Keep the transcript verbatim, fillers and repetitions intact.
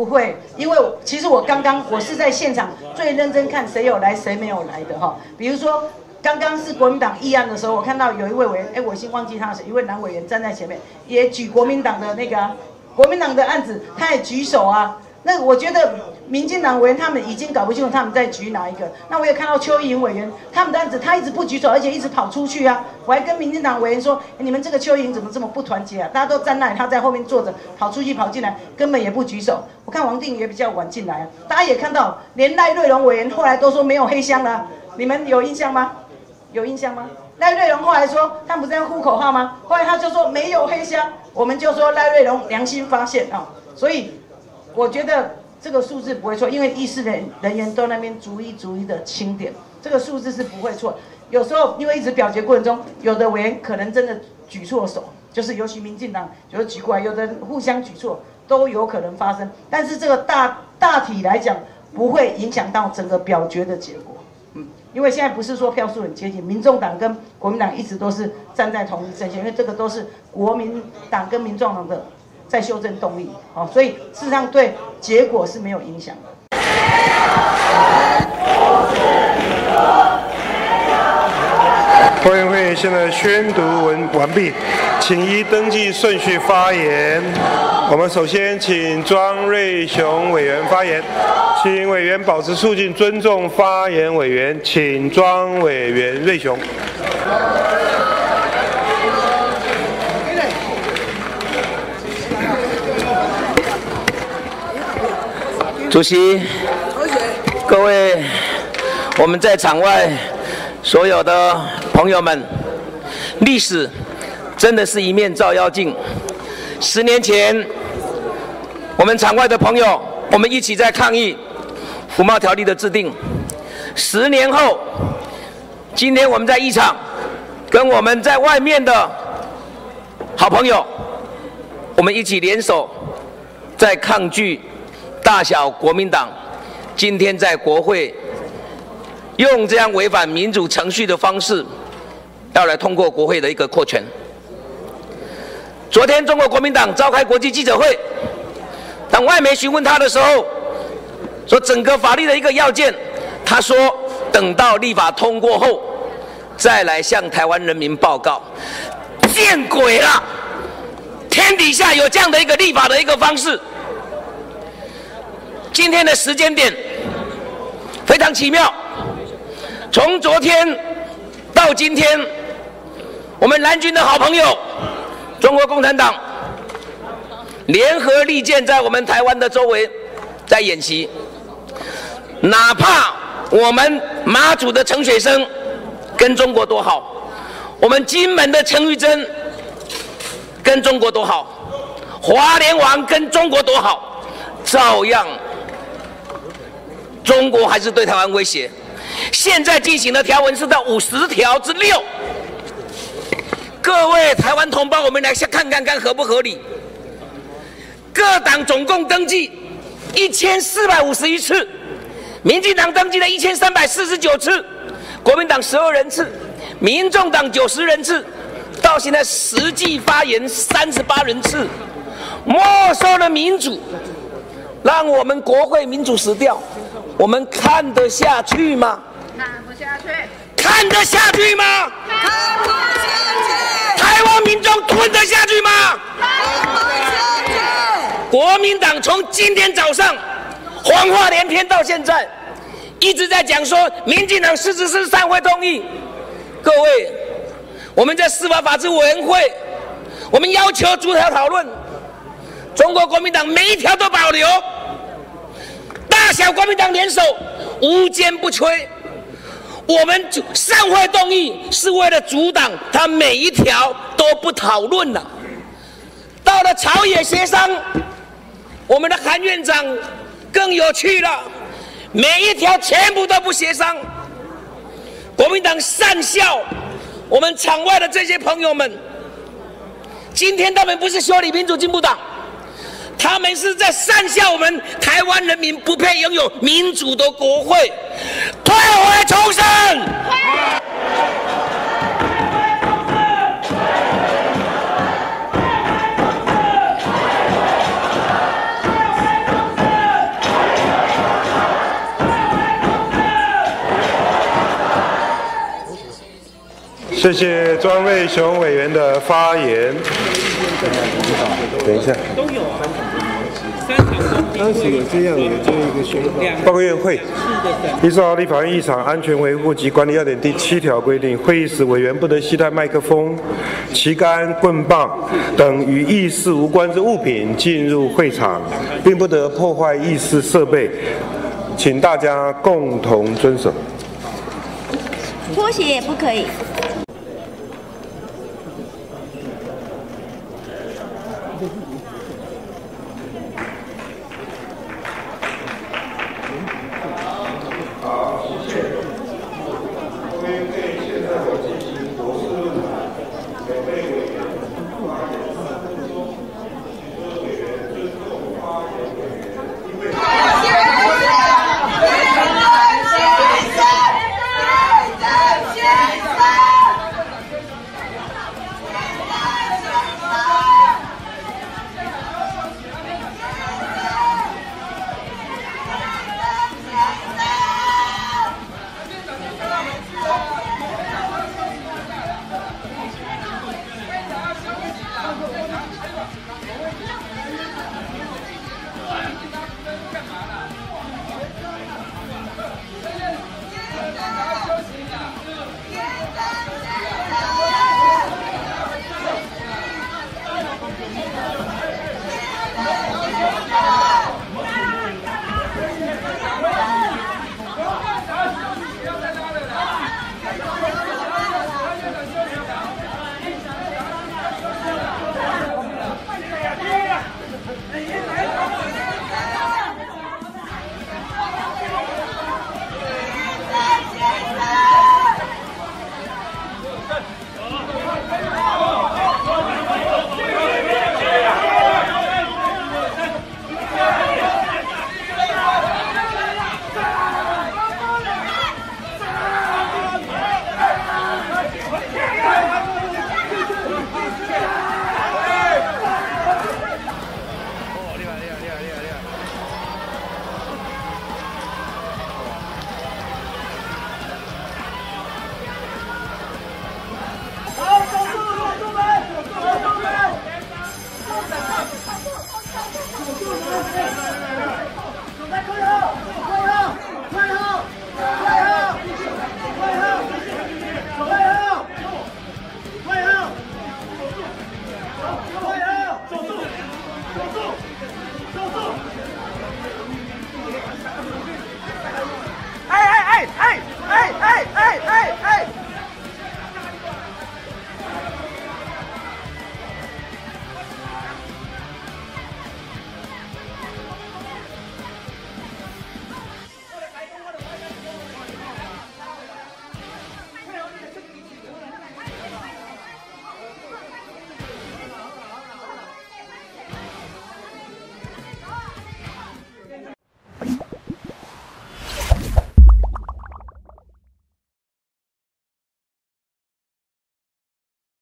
不会，因为其实我刚刚我是在现场最认真看谁有来谁没有来的哈。比如说刚刚是国民党议案的时候，我看到有一位委员，哎，我已经忘记他是一位男委员站在前面，也举国民党的那个、啊、国民党的案子，他也举手啊。那我觉得民进党委员他们已经搞不清楚他们在举哪一个。那我也看到邱意莹委员他们的案子，他一直不举手，而且一直跑出去啊。我还跟民进党委员说，你们这个邱意莹怎么这么不团结啊？大家都站那里，他在后面坐着，跑出去跑进来，根本也不举手。我看王定宇也比较晚进来啊。大家也看到，连赖瑞隆委员后来都说没有黑箱了、啊，你们有印象吗？有印象吗？赖瑞隆后来说，他不是要呼口号吗？后来他就说没有黑箱，我们就说赖瑞隆良心发现啊。所以我觉得这个数字不会错，因为议事人人员都那边逐一逐一的清点，这个数字是不会错。有时候因为一直表决过程中，有的委员可能真的举错手，就是尤其民进党有的举过来，有的互相举错，都有可能发生。但是这个大大体来讲，不会影响到整个表决的结果。嗯，因为现在不是说票数很接近，民众党跟国民党一直都是站在同一阵线，因为这个都是国民党跟民众党的在修正动力，好，所以事实上对结果是没有影响的。 会员会现在宣读文完毕，请依登记顺序发言。我们首先请庄瑞雄委员发言，请委员保持肃静，尊重发言委员。请庄委员瑞雄。 主席，各位我们在场外所有的朋友们，历史真的是一面照妖镜。十年前，我们场外的朋友，我们一起在抗议服贸条例的制定。十年后，今天我们在议场，跟我们在外面的好朋友，我们一起联手，在抗拒大小国民党今天在国会用这样违反民主程序的方式，要来通过国会的一个扩权。昨天中国国民党召开国际记者会，当外媒询问他的时候，说整个法律的一个要件，他说等到立法通过后，再来向台湾人民报告。见鬼了！天底下有这样的一个立法的一个方式。今天的时间点非常奇妙，从昨天到今天，我们蓝军的好朋友中国共产党联合利剑在我们台湾的周围在演习，哪怕我们马祖的陈水生跟中国多好，我们金门的陈玉珍跟中国多好，华联王跟中国多好，照样中国还是对台湾威胁。现在进行的条文是到五十条之六。各位台湾同胞，我们来看看看合不合理。各党总共登记一千四百五十一次，民进党登记了一千三百四十九次，国民党十二人次，民众党九十人次，到现在实际发言三十八人次，没收了民主，让我们国会民主死掉，我们看得下去吗？ 看不下去。 看得下去吗？ 看不下去。 台湾民众吞得下去吗？ 看不下去。 国民党从今天早上谎话连篇到现在，一直在讲说民进党四十四散会同意。各位，我们在司法法制委员会，我们要求逐条讨论，中国国民党每一条都保留，大小国民党联手，无坚不摧。我们散会动议是为了阻挡他每一条都不讨论了。到了朝野协商，我们的韩院长更有趣了，每一条全部都不协商。国民党善笑我们场外的这些朋友们，今天他们不是修理民主进步党，他们是在善笑我们台湾人民不配拥有民主的国会，退回重审。 谢谢庄瑞雄委员的发言。等一下。都有啊。当时有这样的这一个宣告。报告院会，依照立法院议场安全维护及管理要点第七条规定，会议室委员不得携带麦克风、旗杆、棍棒等与议事无关之物品进入会场，并不得破坏议事设备，请大家共同遵守。 拖鞋也不可以。